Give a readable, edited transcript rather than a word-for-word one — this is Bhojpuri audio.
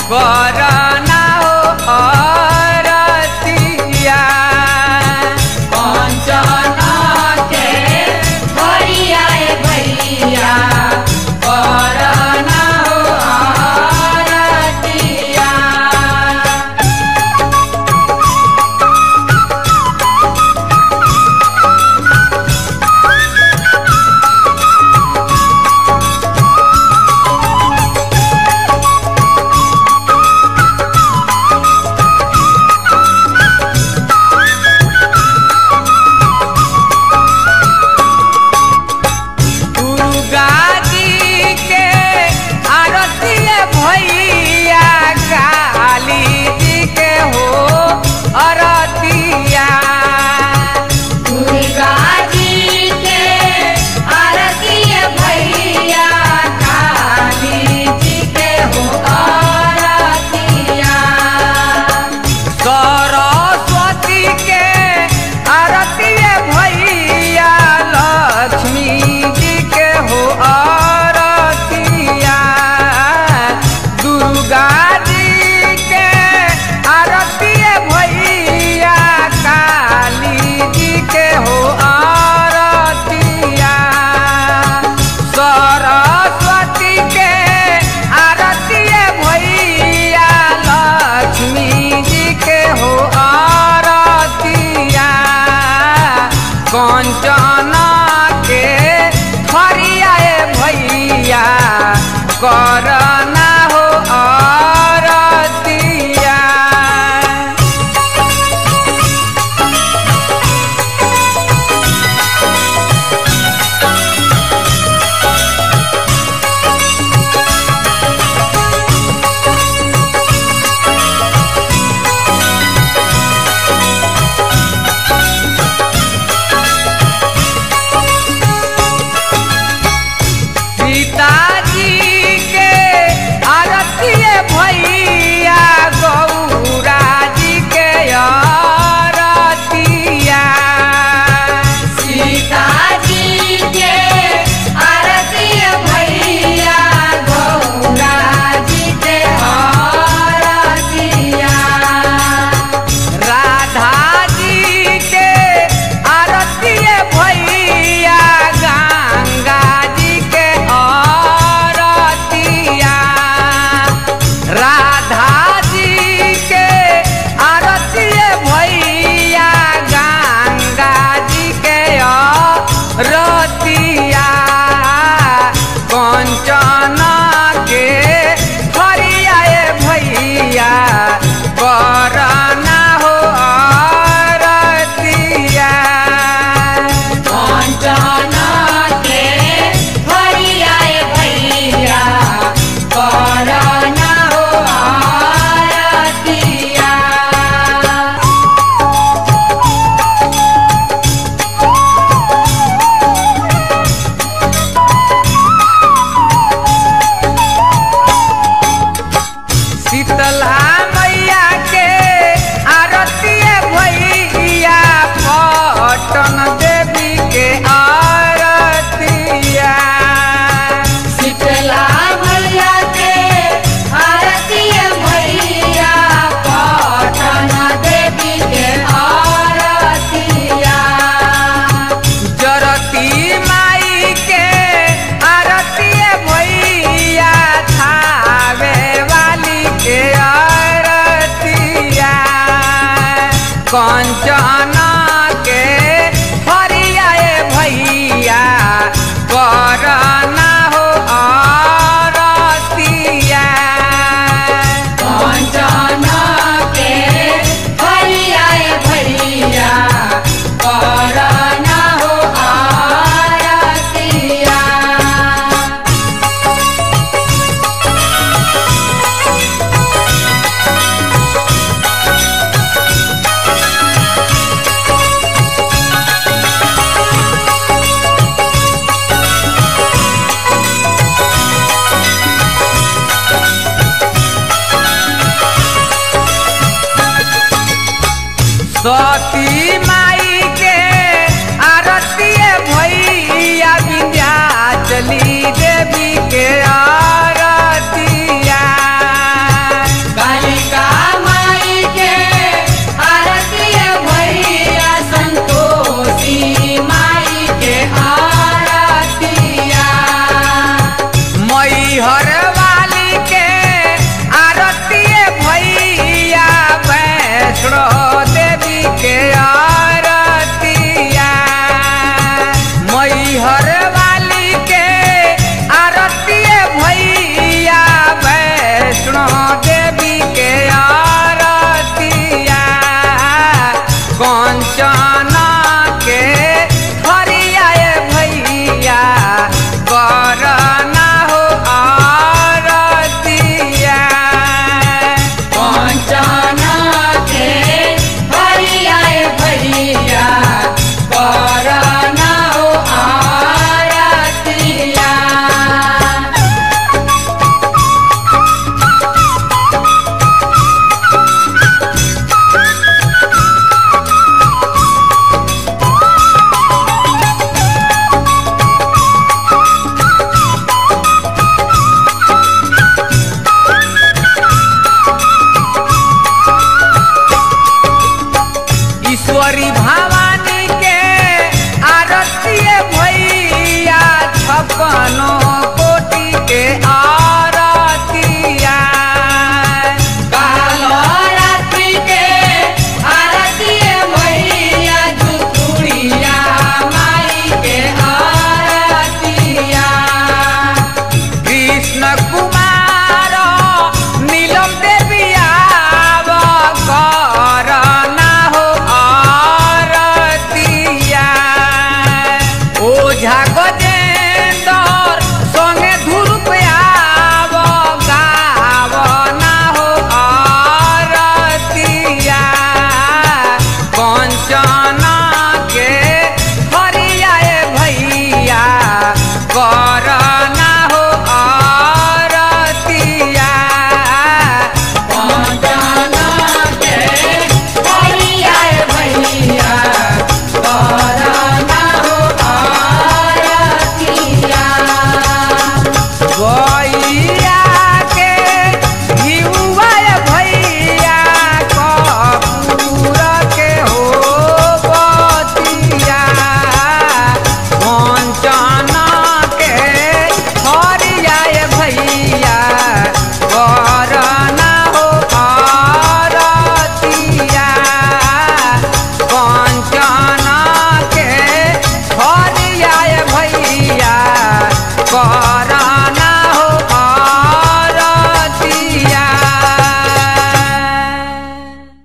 करना हो आरतिया कंचना के थरिया भैया करना हो आरतिया। करना हो आरतिया। सीताजी के आरती भैया गौरा जी के आरतिया। सीताजी के आरती भैया गौरा जी के आरतिया। राधा जी के आरती भैया गंगा जी के आरतिया। राधा जी के आरती भैया गंगा जी के आरतिया। कंचना के थरिया भैया करना हो आरतिया। कंचना के थरिया भैया करना हो आरतिया। शीतला मैया के आरती भैया पटन देवी के आरतिया। शीतला मैया के आरती भैया पटन देवी के आरतिया। जरती माई के आरती भैया थावे वाली के आरतिया। कंचना के थरिया भैया करना हो आरतिया। कंचना के थरिया भैया करना हो आरतिया। सती